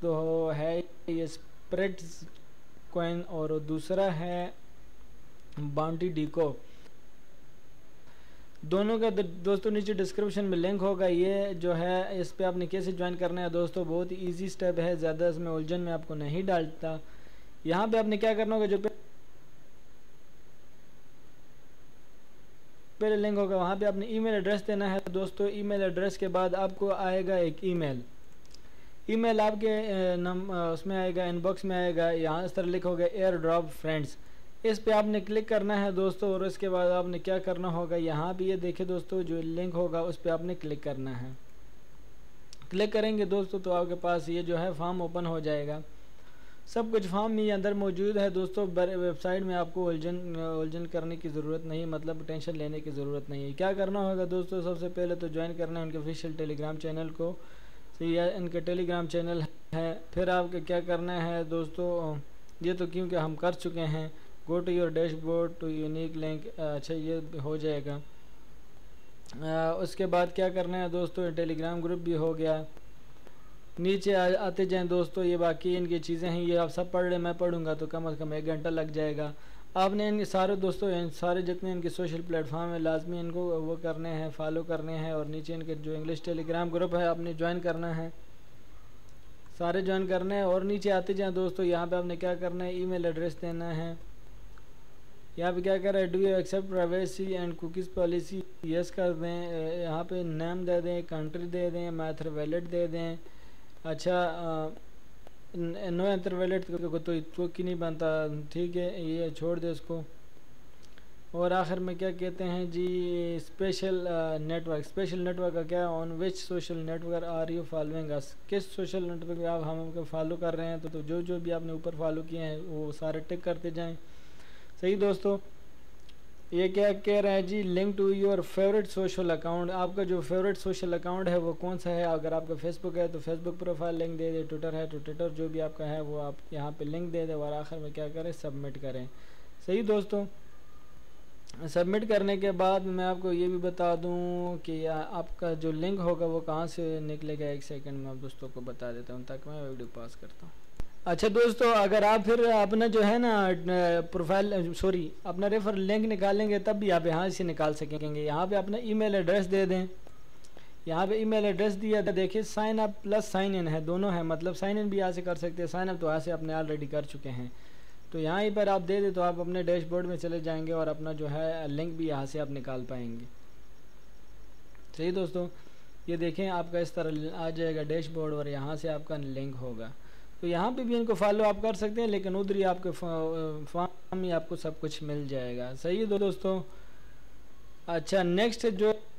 तो है ये स्प्रेड्स कॉइन और दूसरा है बाउंटी डीको। दोनों का दोस्तों नीचे डिस्क्रिप्शन में लिंक होगा। ये जो है इस पे आपने कैसे ज्वाइन करना है दोस्तों, बहुत ही ईजी स्टेप है, ज़्यादा इसमें उलझन में आपको नहीं डालता। यहाँ पे आपने क्या करना होगा, जो पहले लिंक होगा वहाँ पे आपने ईमेल एड्रेस देना है दोस्तों। ईमेल एड्रेस के बाद आपको आएगा एक ईमेल आपके उसमें आएगा, इनबॉक्स में आएगा। यहाँ इस तरह लिखोगे एयर ड्रॉप फ्रेंड्स, इस पे आपने क्लिक करना है दोस्तों। और उसके बाद आपने क्या करना होगा, यहाँ भी ये देखिए दोस्तों जो लिंक होगा उस पर आपने क्लिक करना है। क्लिक करेंगे दोस्तों तो आपके पास ये जो है फॉर्म ओपन हो जाएगा। सब कुछ फॉर्म में अंदर मौजूद है दोस्तों। वेबसाइट में आपको उलझन करने की ज़रूरत नहीं, मतलब टेंशन लेने की ज़रूरत नहीं है। क्या करना होगा दोस्तों, सबसे पहले तो ज्वाइन करना है उनके ऑफिशियल टेलीग्राम चैनल को। सही है, इनके टेलीग्राम चैनल है। फिर आपको क्या करना है दोस्तों, ये तो क्योंकि हम कर चुके हैं, go to your dashboard to unique link, अच्छा ये हो जाएगा। उसके बाद क्या करना है दोस्तों, टेलीग्राम ग्रुप भी हो गया। नीचे आते जाएं दोस्तों, ये बाकी इनकी चीज़ें हैं, ये आप सब पढ़ लें, मैं पढ़ूंगा तो कम से कम 1 घंटा लग जाएगा। आपने इन सारे दोस्तों, इन सारे जितने इनके सोशल प्लेटफॉर्म है लाजमी इनको वो करने हैं, फॉलो करने हैं। और नीचे इनके जो इंग्लिश टेलीग्राम ग्रुप है आपने ज्वाइन करना है, सारे ज्वाइन करने हैं। और नीचे आते जाएँ दोस्तों, यहाँ पर आपने क्या करना है, ईमेल एड्रेस देना है। यहाँ पे क्या कर रहा है, do you accept privacy and cookies policy, yes कर दें। यहाँ पे नेम दे दें, कंट्री दे दें, मैथर वैलेट दे दें। अच्छा नो एंटर वैलेट तो की नहीं बनता, ठीक है ये छोड़ दे इसको। और आखिर में क्या कहते हैं जी, स्पेशल नेटवर्क का क्या, on which social network are you following us, किस सोशल नेटवर्क पे आप हमको फॉलो कर रहे हैं। तो जो भी आपने ऊपर फॉलो किए हैं वो सारे टिक करते जाएं। सही दोस्तों, ये क्या कह रहा है जी, link to your favourite social account, आपका जो फेवरेट सोशल अकाउंट है वो कौन सा है। अगर आपका फेसबुक है तो फेसबुक प्रोफाइल लिंक दे दे, ट्विटर है तो ट्विटर, जो भी आपका है वो आप यहाँ पे लिंक दे दे। और आखिर में क्या करें, सबमिट करें। सही दोस्तों, सबमिट करने के बाद मैं आपको ये भी बता दूँ कि आपका जो लिंक होगा वो कहाँ से निकलेगा। 1 सेकंड में आप दोस्तों को बता देता हूँ ताकि मैं वीडियो पास करता हूँ। अच्छा दोस्तों, अगर आप फिर अपना जो है ना प्रोफाइल अपना रेफर लिंक निकालेंगे तब भी आप यहाँ से निकाल सकेंगे। यहाँ पे अपना ईमेल एड्रेस दे दें। यहाँ पे ईमेल एड्रेस दिया था, देखिए sign up plus sign in है, दोनों है, मतलब साइन इन भी यहाँ से कर सकते हैं, साइन अप तो यहाँ से अपने ऑलरेडी कर चुके हैं। तो यहाँ पर आप दे दें तो आप अपने डैशबोर्ड में चले जाएँगे और अपना जो है लिंक भी यहाँ से आप निकाल पाएंगे। सही दोस्तों, ये देखें आपका इस तरह आ जाएगा डैशबोर्ड और यहाँ से आपका लिंक होगा। तो यहाँ पे भी इनको फॉलो आप कर सकते हैं, लेकिन उधर ही आपके फॉर्म में आपको सब कुछ मिल जाएगा। सही है दोस्तों। अच्छा नेक्स्ट जो